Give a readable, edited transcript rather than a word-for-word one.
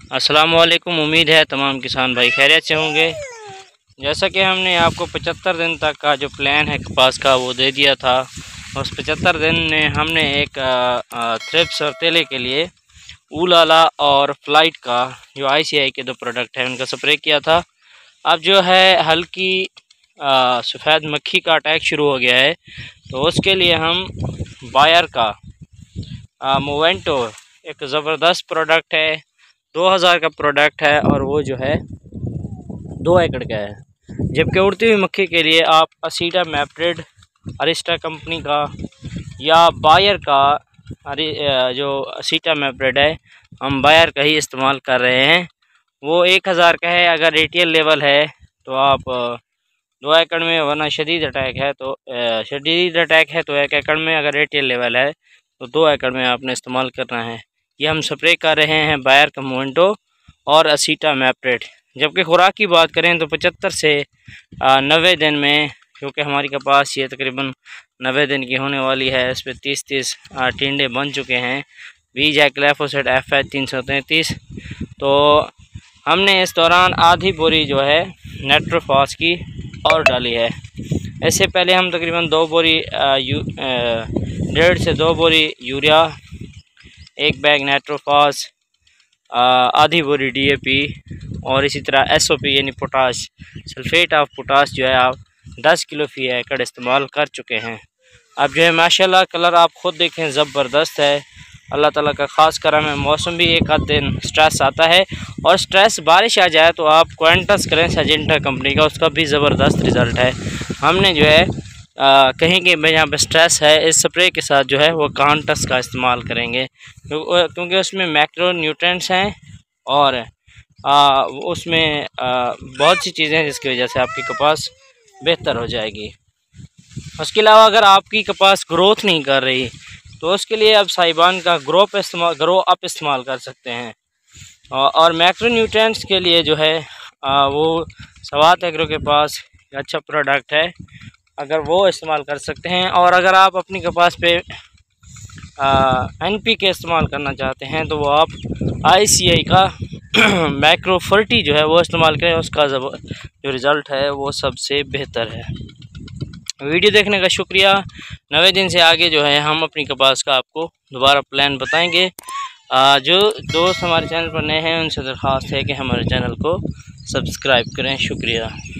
अस्सलाम वालेकुम। उम्मीद है तमाम किसान भाई खैरियत से होंगे। जैसा कि हमने आपको 75 दिन तक का जो प्लान है कपास का वो दे दिया था। उस 75 दिन में हमने एक थ्रिप्स और तेले के लिए ऊलाला और फ्लाइट का जो ICI के दो प्रोडक्ट हैं उनका स्प्रे किया था। अब जो है हल्की सफ़ेद मक्खी का अटैक शुरू हो गया है, तो उसके लिए हम बायर का मोवेंटो एक ज़बरदस्त प्रोडक्ट है, 2000 का प्रोडक्ट है और वो जो है 2 एकड़ का है। जबकि उड़ती हुई मक्खी के लिए आप असीटामेप्रिड अरिस्टा कंपनी का या बायर का जो असीटामेप्रिड है हम बायर का ही इस्तेमाल कर रहे हैं। वो 1000 का है। अगर रिटेल लेवल है तो आप 2 एकड़ में, वरना शदीद अटैक है तो 1 एकड़ में। अगर रिटेल लेवल है तो 2 एकड़ में आपने इस्तेमाल करना है। ये हम स्प्रे कर रहे हैं बायर का मोवेंटो और असीटामेप्रिड। जबकि खुराक की बात करें तो 75 से 90 दिन में, क्योंकि हमारी कपास ये तकरीबन 90 दिन की होने वाली है, इस पर 30 टिंडे बन चुके हैं। बीज है ग्लाइफोसेट FH 333। तो हमने इस दौरान आधी बोरी जो है नाइट्रोफॉस की और डाली है। इससे पहले हम तकरीबन 1.5 से 2 बोरी यूरिया, 1 बैग नाइट्रोफॉस, आधी बोरी DAP और इसी तरह SOP यानी पोटाश, सल्फेट ऑफ पोटाश जो है आप 10 किलो फी एकड़ इस्तेमाल कर चुके हैं। अब जो है माशाल्लाह कलर आप ख़ुद देखें ज़बरदस्त है। अल्लाह ताला का ख़ास करम है। मौसम भी एक आध दिन स्ट्रेस आता है, और स्ट्रेस बारिश आ जाए तो आप क्वांटस करें सिंजेंटा कंपनी का, उसका भी ज़बरदस्त रिज़ल्ट है। हमने जो है कहीं कि जहाँ पर स्ट्रेस है, इस स्प्रे के साथ जो है वो क्वांटस का इस्तेमाल करेंगे, क्योंकि उसमें मैक्रो न्यूट्रेंट्स हैं और उसमें बहुत सी चीज़ें हैं जिसकी वजह से आपकी कपास बेहतर हो जाएगी। उसके अलावा अगर आपकी कपास ग्रोथ नहीं कर रही तो उसके लिए आप साहिबान का ग्रो अप इस्तेमाल कर सकते हैं। और मैक्रो न्यूट्रिएंट्स के लिए जो है वो सवात एग्रो के पास अच्छा प्रोडक्ट है, अगर वो इस्तेमाल कर सकते हैं। और अगर आप अपनी कपास पे NPK इस्तेमाल करना चाहते हैं तो वो आप ICI का मैक्रो फर्टी जो है वो इस्तेमाल करें, उसका जो रिज़ल्ट है वो सबसे बेहतर है। वीडियो देखने का शुक्रिया। 90 दिन से आगे जो है हम अपनी कपास का आपको दोबारा प्लान बताएंगे। जो दोस्त हमारे चैनल पर नए हैं उनसे दरख्वास्त है कि हमारे चैनल को सब्सक्राइब करें। शुक्रिया।